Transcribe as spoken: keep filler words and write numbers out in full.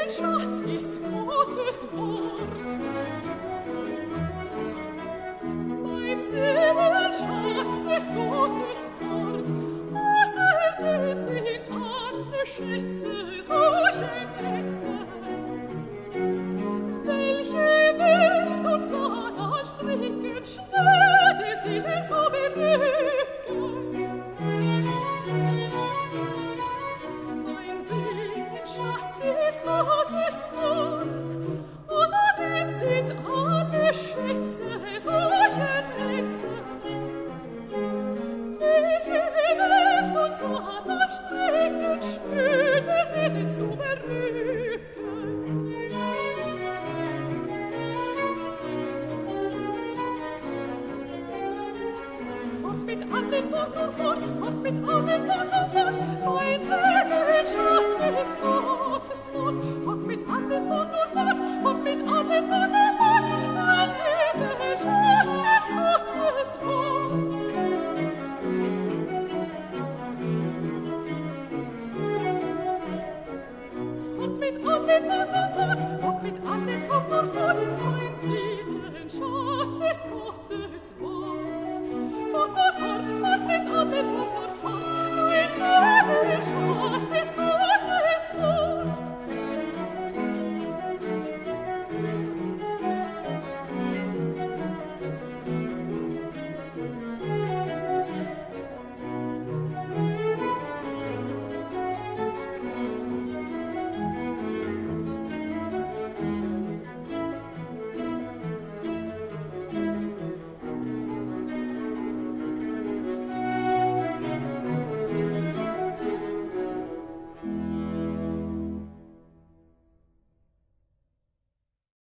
Seelenschatz ist Gottes Wort. Mein Seelenschatz ist Gottes Wort. Außerdem sind alle Schätze solche Netze, welche Welt und Satan stricken, schnell die Seelen so berücken. Mein Seelenschatz ist Gottes Wort. Außerdem sind alle Schätze solche Netze, welche Welt und Satan stricken, schnell die Seelen so berücken. Fort mit allen, fort nur fort, fort mit allen, fort nur fort, mein Seelenschatz ist Gottes Wort. Fort mit allen, fort nur fort, fort mit allen, fort nur fort, mein Seelenschatz ist Gottes Wort. Fort mit allen, fort nur fort, fort mit allen, fort nur fort, mein Seelenschatz ist Gottes Wort. Fort nur fort, fort mit allen, fort nur fort, mein Seelenschatz ist Gottes Wort.